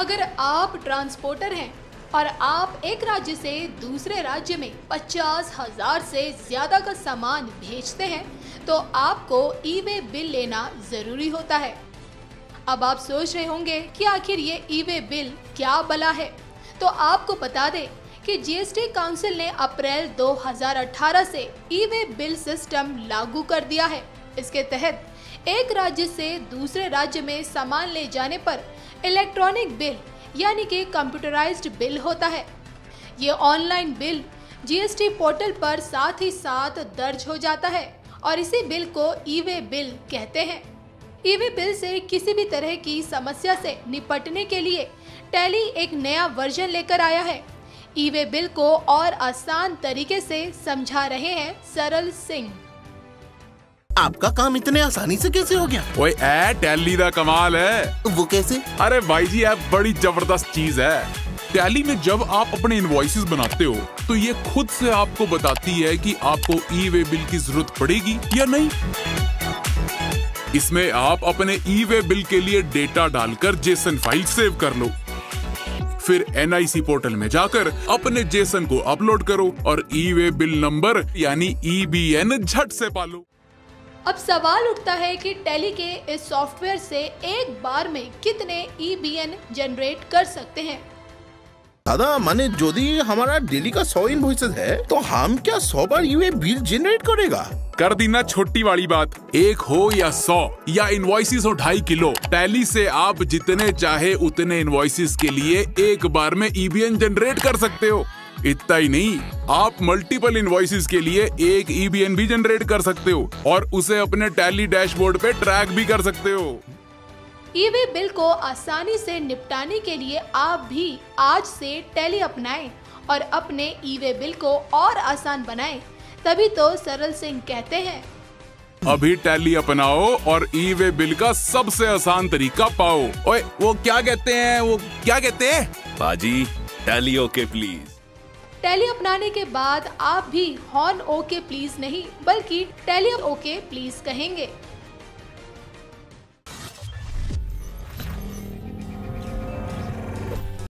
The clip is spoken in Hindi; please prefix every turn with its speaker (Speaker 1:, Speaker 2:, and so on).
Speaker 1: अगर आप ट्रांसपोर्टर हैं और आप एक राज्य से दूसरे राज्य में 50,000 से ज्यादा का सामान भेजते हैं तो आपको ई-वे बिल लेना जरूरी होता है। अब आप सोच रहे होंगे कि आखिर ये ई-वे बिल क्या बला है, तो आपको बता दें कि जीएसटी काउंसिल ने अप्रैल 2018 से ई-वे बिल सिस्टम लागू कर दिया है। इसके तहत एक राज्य से दूसरे राज्य में सामान ले जाने पर इलेक्ट्रॉनिक बिल यानी कि कंप्यूटराइज्ड बिल होता है। ये ऑनलाइन बिल जीएसटी पोर्टल पर साथ ही साथ दर्ज हो जाता है और इसी बिल को ई-वे बिल कहते हैं। ई-वे बिल से किसी भी तरह की समस्या से निपटने के लिए टैली एक नया वर्जन लेकर आया है। ई-वे बिल को और आसान तरीके से समझा रहे हैं सरल सिंह।
Speaker 2: आपका काम इतने आसानी से कैसे हो गया?
Speaker 3: ओए टैली दा कमाल है।
Speaker 2: वो कैसे?
Speaker 3: अरे भाई जी ऐप बड़ी जबरदस्त चीज है। टैली में जब आप अपने इनवॉइसेस बनाते हो तो ये खुद से आपको बताती है कि आपको ई-वे बिल की जरूरत पड़ेगी या नहीं। इसमें आप अपने ई-वे बिल के लिए डेटा डालकर जेसन फाइल सेव कर लो, फिर एनआईसी पोर्टल में जाकर अपने जेसन को अपलोड करो और ई-वे बिल नंबर यानी ईबीएन झट से पालो।
Speaker 1: अब सवाल उठता है कि टैली के इस सॉफ्टवेयर से एक बार में कितने ईबीएन जनरेट कर सकते हैं?
Speaker 2: दादा माने यदि हमारा डेली का 100 इनवॉइसेस है तो हम क्या 100 बार ई-वे बिल जनरेट करेगा?
Speaker 3: कर दी ना छोटी वाली बात। 1 हो या 100 या इनवॉइसेस हो 2.5 किलो, टैली से आप जितने चाहे उतने इनवॉइसेस के लिए एक बार में ईबीएन जनरेट कर सकते हो। इतना ही नहीं, आप मल्टीपल इनवॉइसेस के लिए एक ईबीएन भी जनरेट कर सकते हो और उसे अपने टैली डैशबोर्ड पे ट्रैक भी कर सकते हो।
Speaker 1: ई-वे बिल को आसानी से निपटाने के लिए आप भी आज से टैली अपनाएं और अपने ई-वे बिल को और आसान बनाएं। तभी तो सरल सिंह कहते हैं,
Speaker 3: अभी टैली अपनाओ और ई-वे बिल का सबसे आसान तरीका पाओ। ओए वो क्या कहते हैं?
Speaker 4: बाजी टैली ओके प्लीज।
Speaker 1: टैली अपनाने के बाद आप भी हॉर्न ओके प्लीज नहीं बल्कि टैली ओके प्लीज कहेंगे।